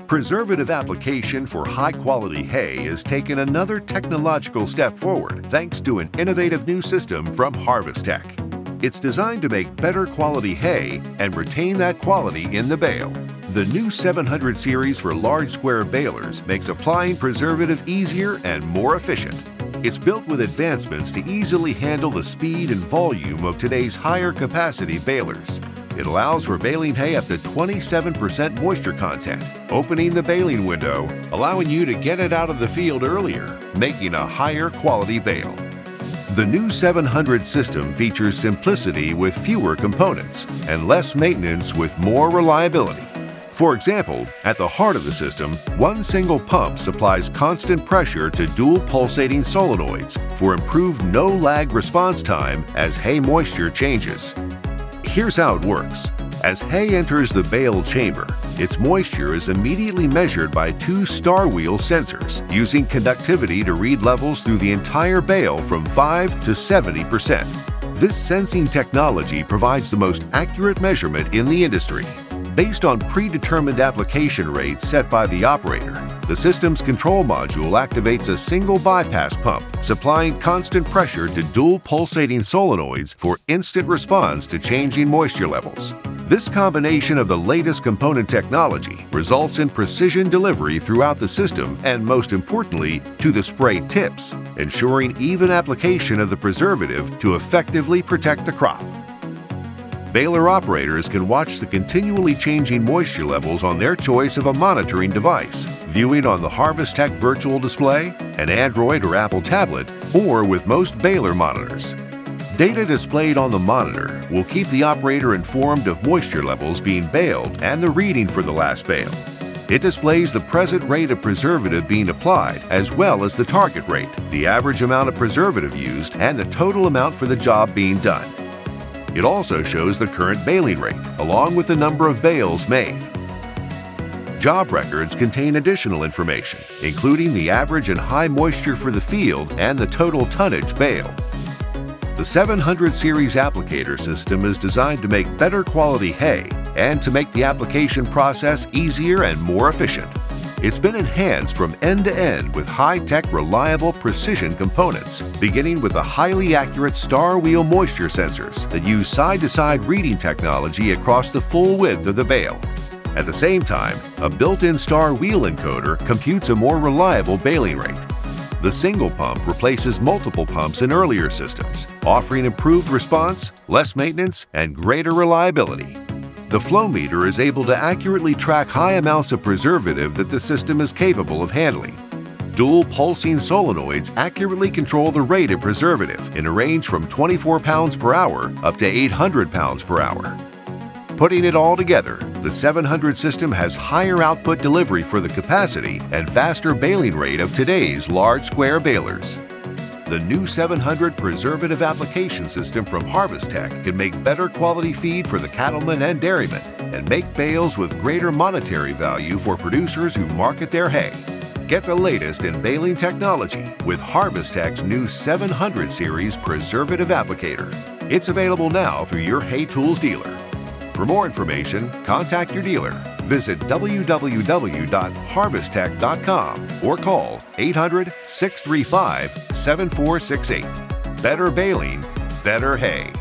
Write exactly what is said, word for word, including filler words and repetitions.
Preservative application for high-quality hay has taken another technological step forward thanks to an innovative new system from Harvestech. It's designed to make better quality hay and retain that quality in the bale. The new seven hundred series for large square balers makes applying preservative easier and more efficient. It's built with advancements to easily handle the speed and volume of today's higher capacity balers. It allows for baling hay up to twenty-seven percent moisture content, opening the baling window, allowing you to get it out of the field earlier, making a higher quality bale. The new seven hundred system features simplicity with fewer components and less maintenance with more reliability. For example, at the heart of the system, one single pump supplies constant pressure to dual pulsating solenoids for improved no-lag response time as hay moisture changes. Here's how it works. As hay enters the bale chamber, its moisture is immediately measured by two star wheel sensors using conductivity to read levels through the entire bale from five to seventy percent. This sensing technology provides the most accurate measurement in the industry. Based on predetermined application rates set by the operator, the system's control module activates a single bypass pump, supplying constant pressure to dual pulsating solenoids for instant response to changing moisture levels. This combination of the latest component technology results in precision delivery throughout the system and, most importantly, to the spray tips, ensuring even application of the preservative to effectively protect the crop. Baler operators can watch the continually changing moisture levels on their choice of a monitoring device, viewing on the Harvestech virtual display, an Android or Apple tablet, or with most baler monitors. Data displayed on the monitor will keep the operator informed of moisture levels being baled and the reading for the last bale. It displays the present rate of preservative being applied as well as the target rate, the average amount of preservative used, and the total amount for the job being done. It also shows the current baling rate, along with the number of bales made. Job records contain additional information, including the average and high moisture for the field and the total tonnage baled. The seven hundred series applicator system is designed to make better quality hay and to make the application process easier and more efficient. It's been enhanced from end to end with high-tech, reliable precision components, beginning with the highly accurate star wheel moisture sensors that use side-to-side reading technology across the full width of the bale. At the same time, a built-in star wheel encoder computes a more reliable baling rate. The single pump replaces multiple pumps in earlier systems, offering improved response, less maintenance, and greater reliability. The flow meter is able to accurately track high amounts of preservative that the system is capable of handling. Dual pulsing solenoids accurately control the rate of preservative in a range from twenty-four pounds per hour up to eight hundred pounds per hour. Putting it all together, the seven hundred system has higher output delivery for the capacity and faster baling rate of today's large square balers. The new seven hundred preservative application system from Harvestech can make better quality feed for the cattlemen and dairymen and make bales with greater monetary value for producers who market their hay. Get the latest in baling technology with Harvestech's new seven hundred series preservative applicator. It's available now through your Hay Tools dealer. For more information, contact your dealer. Visit w w w dot harvestech dot com or call eight hundred, six three five, seven four six eight. Better baling, better hay.